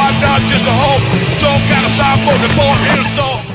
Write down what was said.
I'm not just a hope. Some kind of cyborg report in a storm.